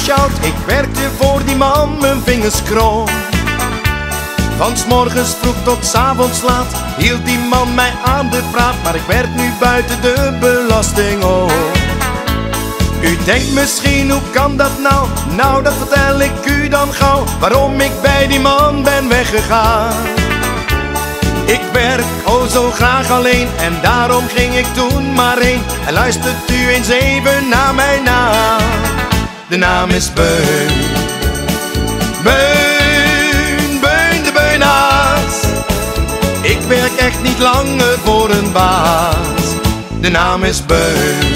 gesjouwd, ik werkte voor die man, mijn vingers krom. Van 's morgens vroeg tot 's avonds laat hield die man mij aan de praat, maar ik werd nu buiten de belasting om. U denkt misschien, hoe kan dat nou? Nou, dat vertel ik u dan gauw, waarom ik bij die man ben weggegaan. Ik werk oh zo graag alleen en daarom ging ik toen maar heen. En luistert u eens even naar mijn naam. De naam is Beun. Beun, Beun de Beunaas. Ik werk echt niet langer voor een baas. De naam is Beun.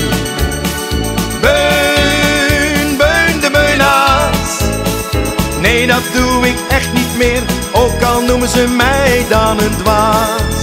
Beun, Beun de Beunaas. Nee, dat doe ik echt niet meer, ook al noemen ze mij dan een dwaas.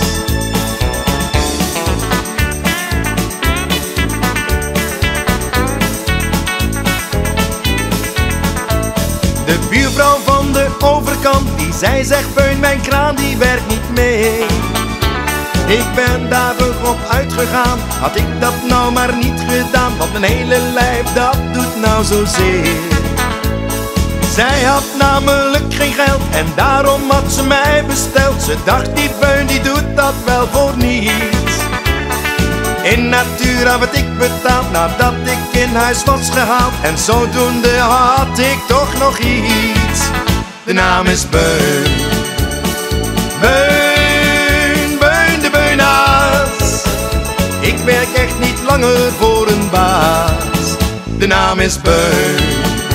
De buurvrouw van de overkant, die zei, zeg Beun, mijn kraan die werkt niet mee. Ik ben daar op uitgegaan, had ik dat nou maar niet gedaan, want mijn hele lijf dat doet nou zozeer. Zij had namelijk geen geld en daarom had ze mij besteld. Ze dacht, die Beun die doet dat wel voor niets. In natura werd ik betaald nadat ik in huis was gehaald, en zodoende had ik toch nog iets. De naam is Beun. Beun, Beun de Beunaas. Ik werk echt niet langer voor een baas. De naam is Beun.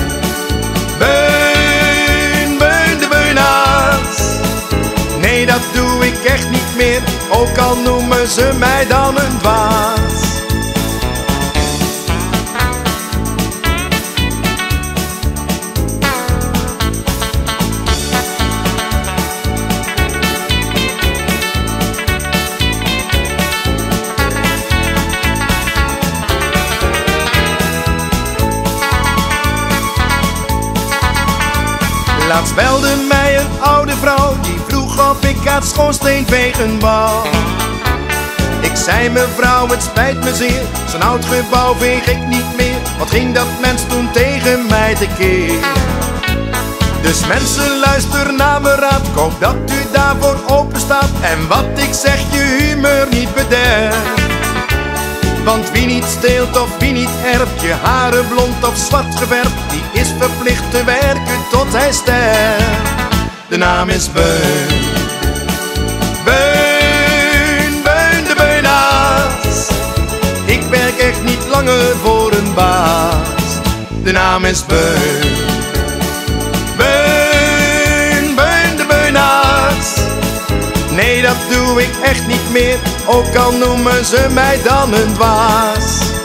Beun, Beun de Beunaas. Nee, dat doe ik echt niet meer, ook al noemen ze mij dan een dwaas. Laatst belde mij een oude vrouw, die vroeg of ik haar schoorsteen vegen wou. Ik zei, mevrouw, het spijt me zeer, zo'n oud gebouw veeg ik niet meer. Wat ging dat mens toen tegen mij tekeer? Dus mensen, luister naar mijn raad, ik hoop dat u daarvoor open staat en wat ik zeg je humeur niet bederft. Want wie niet steelt of wie niet erft, je haren blond of zwart geverfd, die is verplicht te werken tot hij sterft. De naam is Beun. Beun, Beun de Beunaas. Ik werk echt niet langer voor een baas. De naam is Beun. Beun, Beun de Beunaas. Nee, dat doe ik echt niet meer, ook al noemen ze mij dan een dwaas.